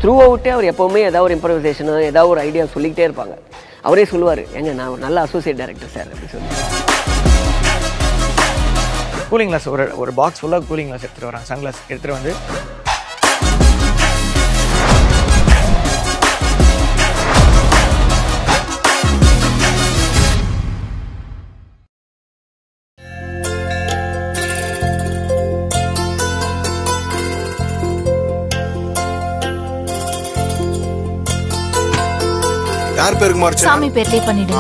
Through அவுட்டே அவர் எப்போவுமே ஏதாவது ஒரு இம்ப்ரவைசேஷனோ ஏதாவது ஒரு ஐடியா சொல்லிக்கிட்டே இருப்பாங்க. அவரே சொல்லுவார், ஏங்க நான் ஒரு நல்ல அசோசியேட் டைரக்டர் சார் அப்படின்னு சொல்லி. கூலிங் கிளாஸ் ஒரு பாக்ஸ் ஃபுல்லாக கூலிங் கிளாஸ் எடுத்துகிட்டு வராங்க. சன்கிளாஸ் எடுத்துகிட்டு வந்து யார் பேருக்கு மார்ச் சாமி பேர்லயே பண்ணிடு.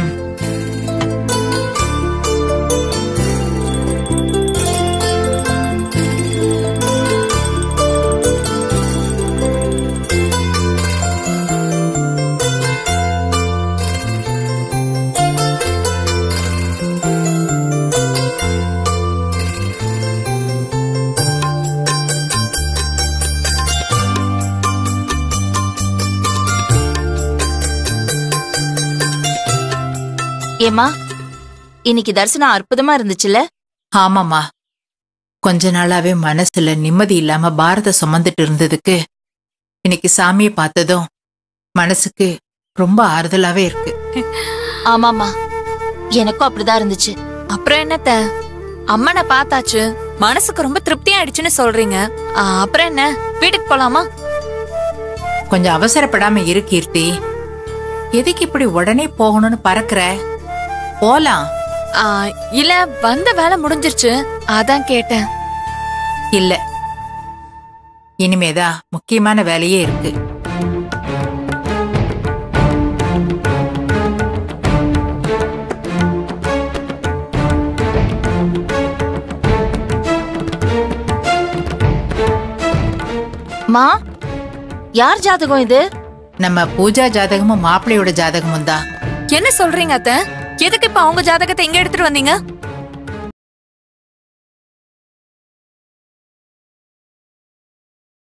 ஏமா, இன்னைக்கு தரிசனம் அற்புதமா இருந்துச்சுல்ல? ஆமாம்மா, கொஞ்ச நாளாவே மனசுல நிம்மதி இல்லாம பாரத சுமந்துட்டு இருந்ததுக்கு இன்னைக்கு சாமியை பார்த்ததும் மனசுக்கு ரொம்ப ஆறுதலாவே இருக்கு. ஆமாமா, எனக்கும் அப்படிதான் இருந்துச்சு. அப்புறம் என்னத்த, அம்மனை பார்த்தாச்சு, மனசுக்கு ரொம்ப திருப்தியா ஆயிடுச்சுன்னு சொல்றீங்க. அப்புறம் என்ன, வீட்டுக்கு போலாமா? கொஞ்சம் அவசரப்படாம இரு கீர்த்தி. எதுக்கு இப்படி உடனே போகணும்னு பறக்குற? போலாம். இல்ல, வந்த வேலை முடிஞ்சிருச்சு, அதான் கேட்டேன். இல்ல, இனிமேதான் முக்கியமான வேலையே இருக்கு. மா, யார் ஜாதகம் இது? நம்ம பூஜா ஜாதகமும் மாப்பிள்ளையோட ஜாதகமும் தான். என்ன சொல்றீங்க அத்த? எதுக்கு இப்ப அவங்க ஜாதகத்தை எங்க எடுத்துட்டு வந்தீங்க?